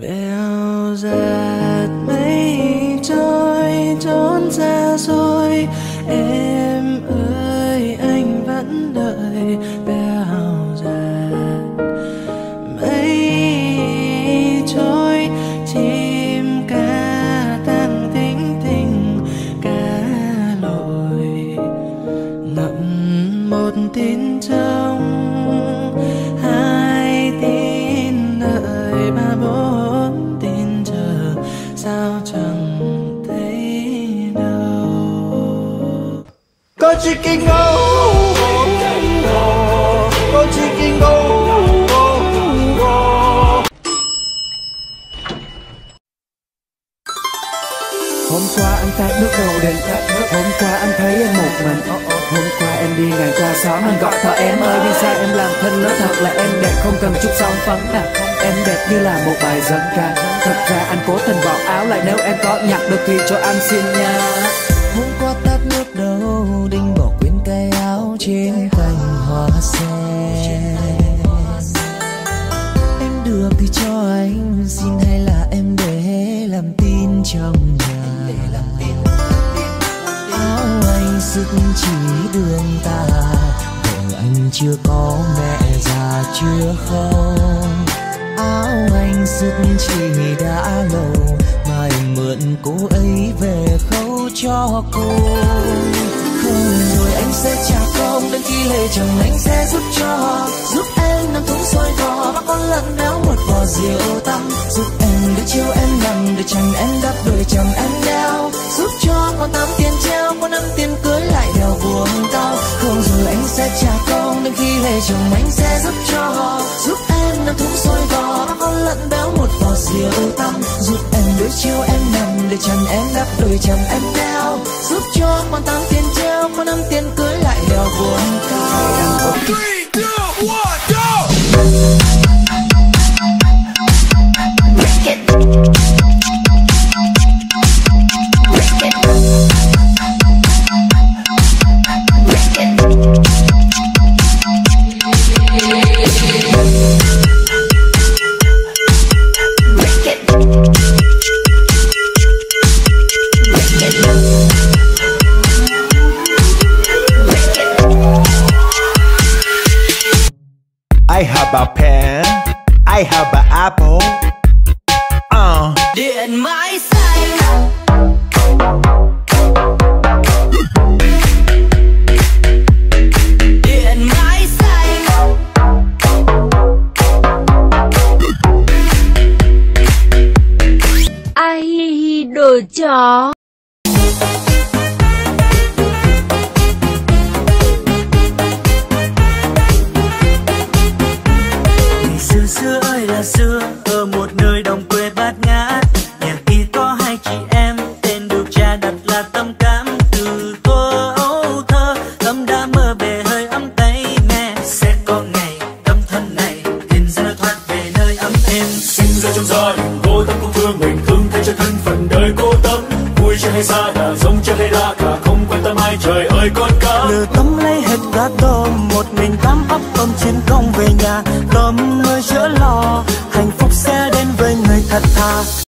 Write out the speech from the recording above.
bèo dạt mây trôi trốn xa xôi. Em ơi anh vẫn đợi. Bèo dạt mây trôi chim ca tăng thính thình cá lội ngậm một tin trong hai tin đợi ba bốn tin chờ sao chẳng thấy đâu. Có chỉ kinh ngô, có chỉ kinh ngô. Hôm qua anh tát nước đầu đến, hôm qua anh thấy em một mình. Hôm qua em đi ngang qua xóm anh gọi thở em ơi, nhưng sao em làm thân nó thật là em đẹp không cần chút son phấn nào. Em đẹp như là một bài dân ca. Thật ra anh cố tình bỏ áo lại, nếu em có nhặt được thì cho anh xin nha. Hôm qua tát nước đầu đinh bỏ quên cái áo trên cành hoa sen. Em được thì cho anh xin hay là em để làm tin trong nhà. Áo anh sức chỉ đường ta, vợ anh chưa có mẹ già chưa không. Áo anh sức chỉ đã lâu mà em mượn cô ấy về khâu cho cô. Không rồi anh sẽ trả công, đến khi lệ chồng anh sẽ giúp em nằm thúng xôi gò, bắt con lợn béo một bò rượu tăm, giúp em để chiều em nằm để chẳng em đắp đôi chồng em đeo, giúp cho con 8 tiền treo, con 5 tiền cưới lại đèo buồn đau. Không rồi anh sẽ trả công, đến khi lệ chồng anh sẽ giúp em nằm thúng xôi gò, bắt con lợn béo một bò rượu tăm, giúp em để chiều em nằm để chẳng em đắp đôi chồng em đeo, giúp cho con 8 tiền treo, con 5 tiền cưới lại đèo buồn cao. 3, 2, 1, go! I have a pen, I have an apple. Điện mãi xanh. Điện mãi xanh. Ai đồ chó. Xưa ơi là xưa, ở một nơi đồng quê bát ngát, nhà kia có hai chị em, tên được cha đặt là Tâm Cảm. Từ thuở ấu thơ, Tâm đã mơ về hơi ấm tay mẹ, sẽ có ngày Tâm thân này tìm ra lối thoát về nơi ấm êm. Sinh ra trong gia đình cô Tâm cũng thương mình, thương thay cho thân phận đời cô Tâm. Vui chưa hay xa đà, giống chưa hay la cả, không quan tâm ai trời ơi con cá. Lừa Tâm lấy